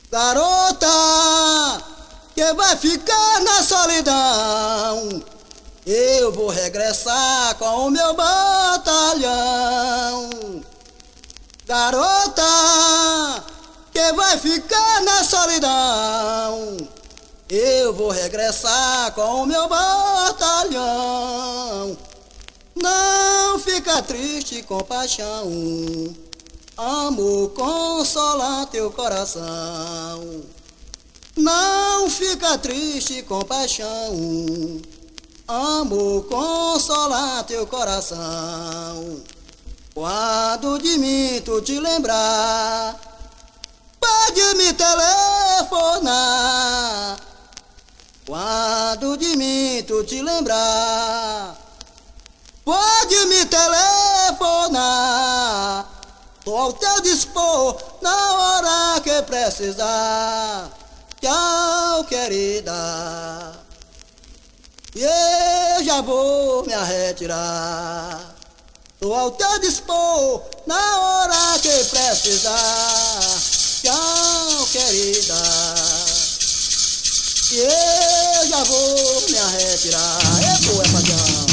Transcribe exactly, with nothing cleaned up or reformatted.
Garota, que vai ficar na solidão, eu vou regressar com o meu batalhão. Garota, que vai ficar na solidão, eu vou regressar com o meu batalhão. Não fica triste com paixão, amor consola teu coração. Não fica triste com paixão, amor consola teu coração. Quando de mim tu te lembrar, pode me telefonar. Quando de mim tu te lembrar, pode me telefonar. Tô ao teu dispor na hora que precisar. Tchau, querida, e eu já vou me retirar. Tô ao teu dispor na hora que precisar. Tchau, querida, e eu já vou me retirar. É boa, patrão.